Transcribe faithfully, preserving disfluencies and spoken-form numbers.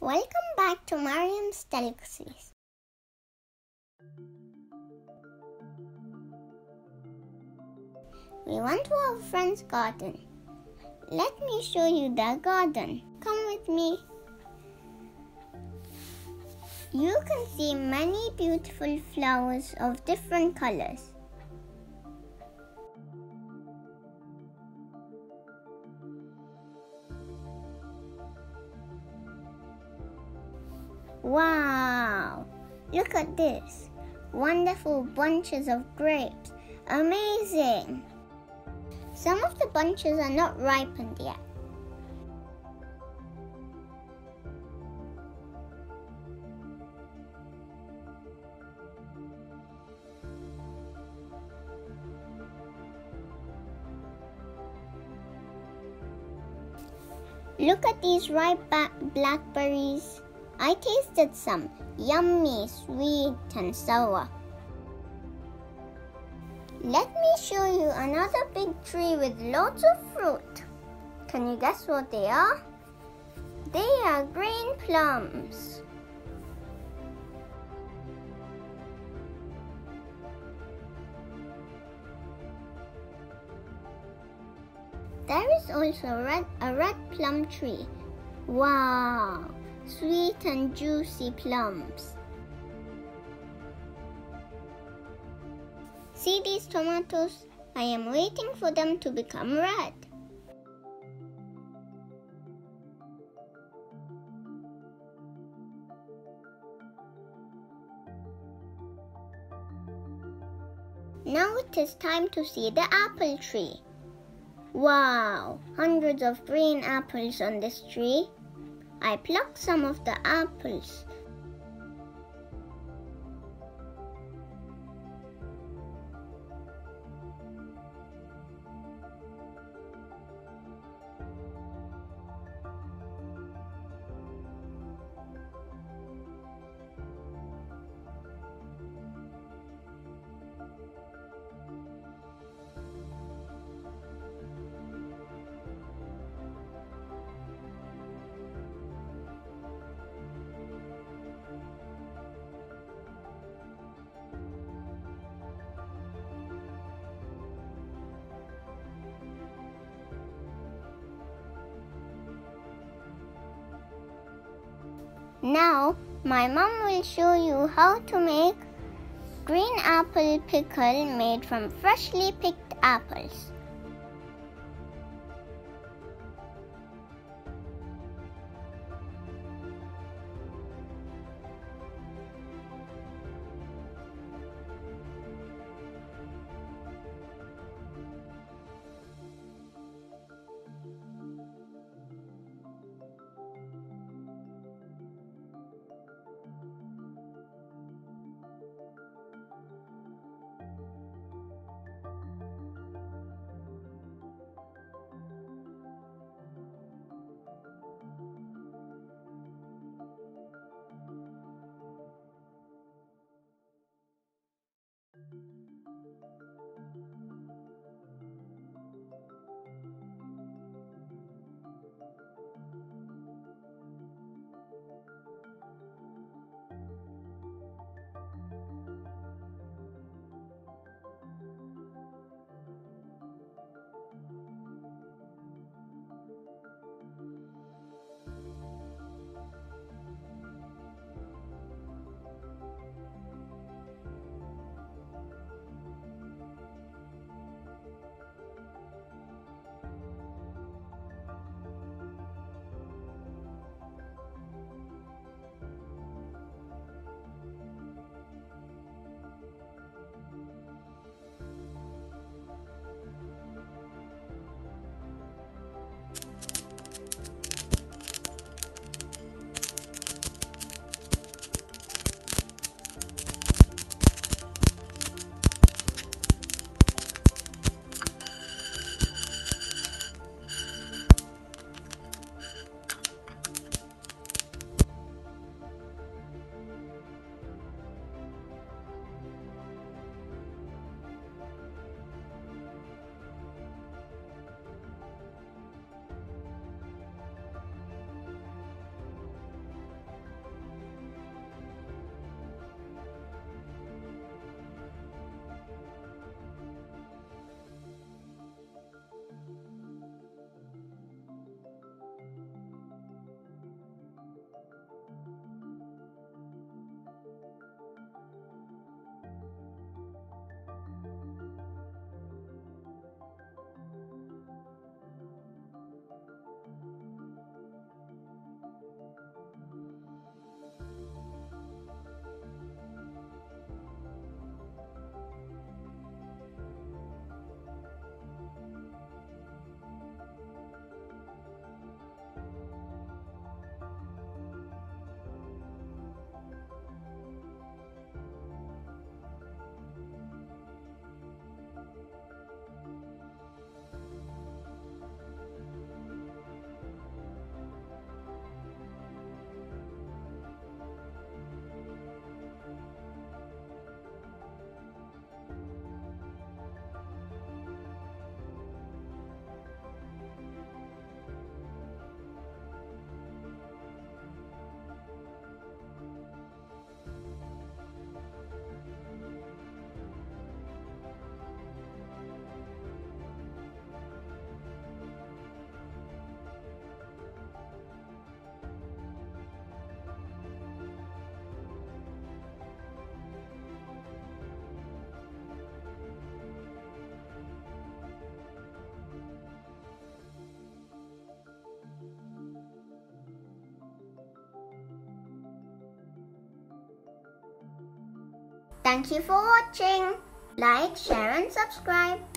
Welcome back to Mariam's Delicacies. We went to our friend's garden. Let me show you their garden. Come with me. You can see many beautiful flowers of different colors. Wow! Look at this. Wonderful bunches of grapes. Amazing! Some of the bunches are not ripened yet. Look at these ripe blackberries. I tasted some. Yummy, sweet and sour. Let me show you another big tree with lots of fruit. Can you guess what they are? They are green plums. There is also a red, a red plum tree. Wow! Sweet and juicy plums. See these tomatoes? I am waiting for them to become red. Now it is time to see the apple tree. Wow! Hundreds of green apples on this tree. I plucked some of the apples. Now, my mom will show you how to make green apple pickle made from freshly picked apples. Thank you for watching. Like, share and subscribe.